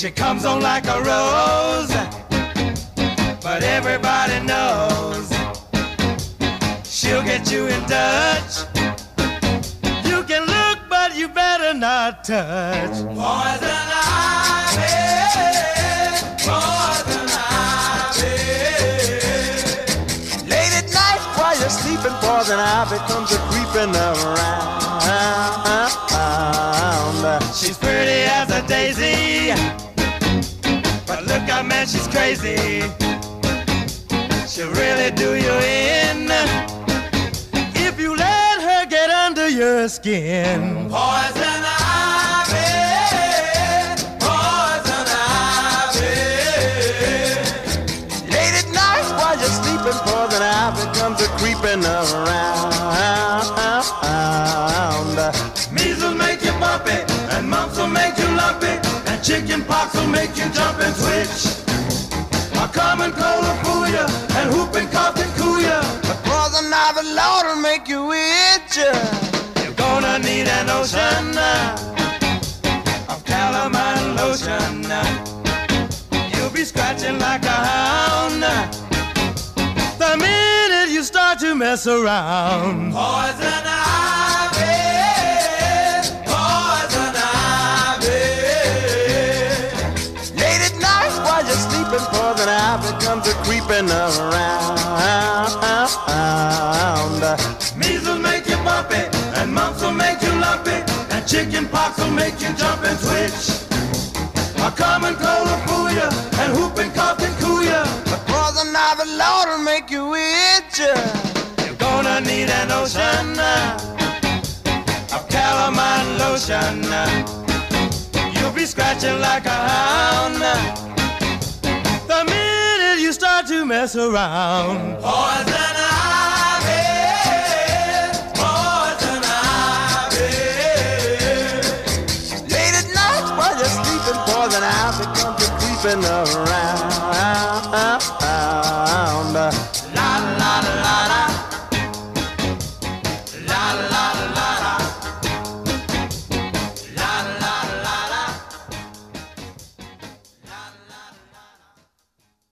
She comes on like a rose, but everybody knows she'll get you in touch. You can look, but you better not touch. Poison ivy, poison ivy. Late at night while you're sleeping, poison ivy comes a creeping around. She's pretty as a daisy, but look out, man, she's crazy. She'll really do you in if you let her get under your skin. Poison ivy, poison ivy. Late at night while you're sleeping, poison ivy comes a creeping around. Measles make you bumpy, and mumps will make you lumpy, and chicken pox will make you jump and twitch. A common cold will fool you, and whooping cough can cool you. The poison ivy, Lord, will make you itch. You're gonna need an ocean of calamine lotion. You'll be scratching like a hound the minute you start to mess around. Poison ivy, poison ivy. Late at night while you're sleeping, poison ivy comes a creeping around. Measles make you bumpy, and mumps will make you lumpy, and chicken pox will make you jump and twitch. A common cold will fool you, and whooping cough can cool you. The poison ivy, Lord, will make you itch. You're gonna need an ocean of calamine lotion. You'll be scratching like a hound the minute you start to mess around. Poison ivy, poison ivy. Late at night while you're sleeping, poison ivy comes a creeping around.